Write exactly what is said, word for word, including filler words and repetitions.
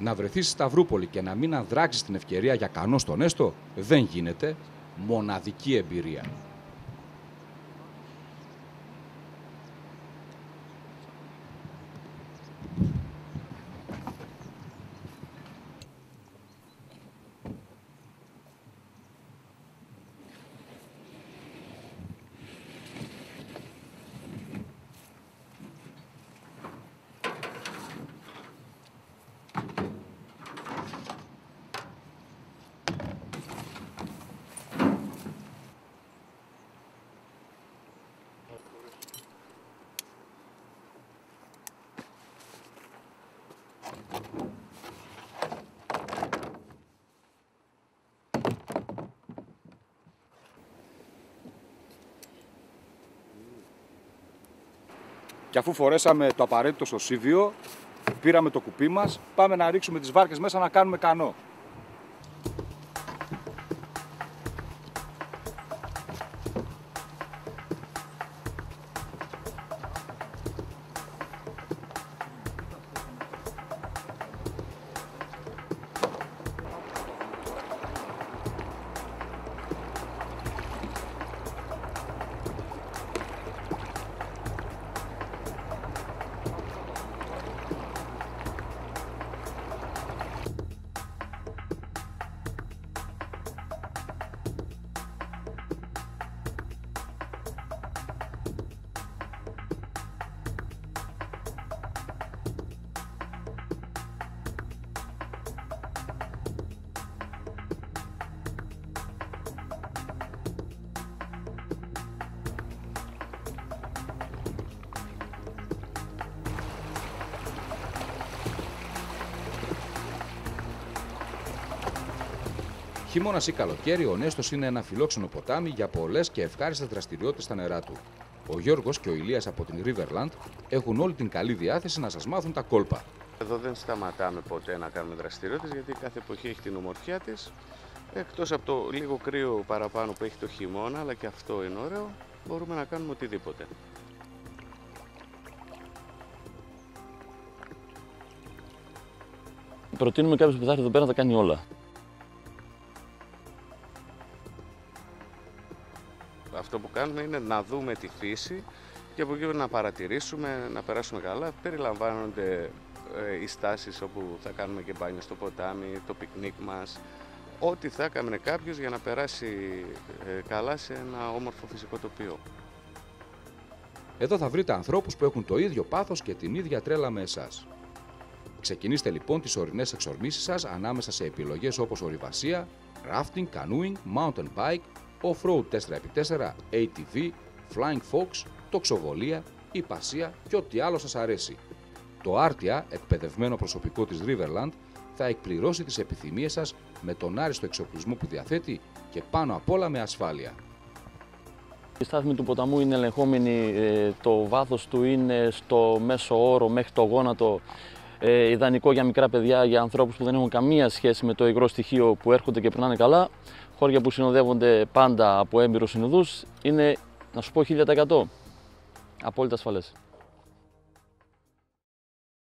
Να βρεθείς στη Σταυρούπολη και να μην αδράξεις την ευκαιρία για κανό στον έστω, δεν γίνεται. Μοναδική εμπειρία. Και αφού φορέσαμε το απαραίτητο σωσίβιο, πήραμε το κουπί μας, πάμε να ρίξουμε τις βάρκες μέσα να κάνουμε κανό. Χειμώνας ή καλοκαίρι, ο Νέστος είναι ένα φιλόξενο ποτάμι για πολλές και ευχάριστες δραστηριότητες στα νερά του. Ο Γιώργος και ο Ηλίας από την Riverland έχουν όλη την καλή διάθεση να σας μάθουν τα κόλπα. Εδώ δεν σταματάμε ποτέ να κάνουμε δραστηριότητες, γιατί κάθε εποχή έχει την ομορφιά της. Εκτός από το λίγο κρύο παραπάνω που έχει το χειμώνα, αλλά και αυτό είναι ωραίο, μπορούμε να κάνουμε οτιδήποτε. Προτείνουμε κάποιος που θα έρθει εδώ πέρα να τα κάνει όλα. Αυτό που κάνουμε είναι να δούμε τη φύση και από εκεί να παρατηρήσουμε, να περάσουμε καλά. Περιλαμβάνονται ε, οι στάσεις όπου θα κάνουμε και μπάνιο στο ποτάμι, το πικνίκ μας. Ό,τι θα έκανε κάποιος για να περάσει ε, καλά σε ένα όμορφο φυσικό τοπίο. Εδώ θα βρείτε ανθρώπους που έχουν το ίδιο πάθος και την ίδια τρέλα με εσάς. Ξεκινήστε λοιπόν τις ορεινές εξορμήσεις σας ανάμεσα σε επιλογές όπως ορειβασία, rafting, canoeing, mountain bike, off-road τέσσερα επί τέσσερα, έι τι βι, flying fox, τοξοβολία, υπασία και ό,τι άλλο σας αρέσει. Το άρτια, εκπαιδευμένο προσωπικό της Riverland, θα εκπληρώσει τις επιθυμίες σας με τον άριστο εξοπλισμό που διαθέτει και πάνω απ' όλα με ασφάλεια. Η στάθμη του ποταμού είναι ελεγχόμενη, το βάθος του είναι στο μέσο όρο μέχρι το γόνατο. Ε, ιδανικό για μικρά παιδιά, για ανθρώπους που δεν έχουν καμία σχέση με το υγρό στοιχείο που έρχονται και περνάνε καλά. Χώρια που συνοδεύονται πάντα από έμπειρους συνοδούς είναι, να σου πω, χίλια τοις εκατό απόλυτα ασφαλές.